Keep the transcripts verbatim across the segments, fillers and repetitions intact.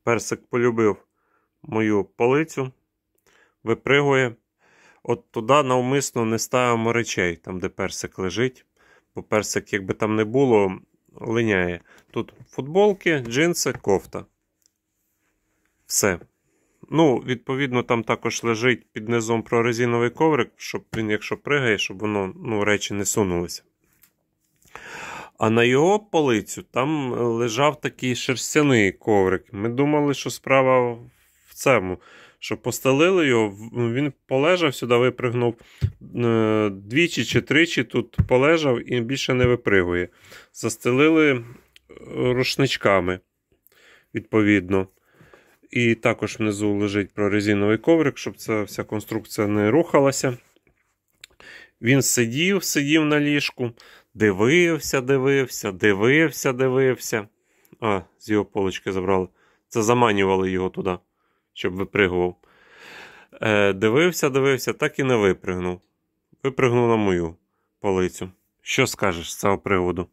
Персик полюбив мою полицю, випригує. От туди навмисно не ставимо речей, там де персик лежить. Бо персик, якби там не було, линяє. Тут футболки, джинси, кофта. Все. Ну, відповідно, там також лежить під низом прорезиновий коврик, щоб він, якщо пригає, щоб воно, ну, речі не сунулися. А на його полицю там лежав такий шерстяний коврик. Ми думали, що справа в цьому. Що постелили його, він полежав сюди, випригнув двічі чи тричі, тут полежав і більше не випригує. Застелили рушничками, відповідно. І також внизу лежить прорезиновий коврик, щоб ця вся конструкція не рухалася. Він сидів, сидів на ліжку, дивився, дивився, дивився, дивився. А, з його полочки забрали. Це заманювали його туди, щоб випригував. Е, дивився, дивився, так і не випригнув. Випригнув на мою полицю. Що скажеш з цього приводу?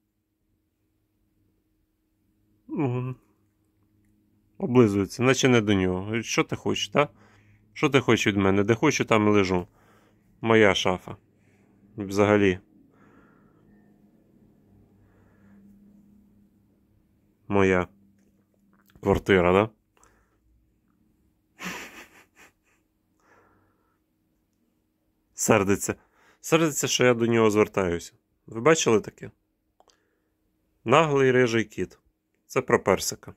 Угу. Облизується, наче не до нього. Що ти хочеш, так? Що ти хочеш від мене? Де хочу, там і лежу. Моя шафа. Взагалі. Моя квартира, да? Сердиться. Сердиться, що я до нього звертаюся. Ви бачили таке? Наглий рижий кіт. Це про персика.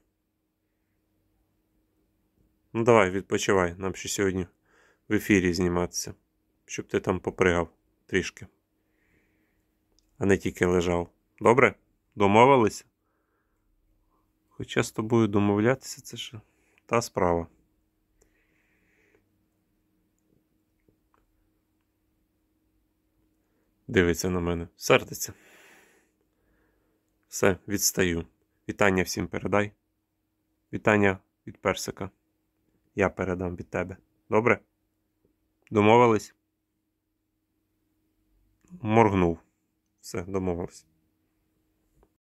Ну давай, відпочивай. Нам ще сьогодні в ефірі зніматися. Щоб ти там попригав трішки. А не тільки лежав. Добре? Домовилися? Хоча з тобою домовлятися, це ж та справа. Дивиться на мене. Сердиться. Все, відстаю. Вітання всім передай. Вітання від персика. Я передам від тебе. Добре? Домовились? Моргнув. Все, домовились.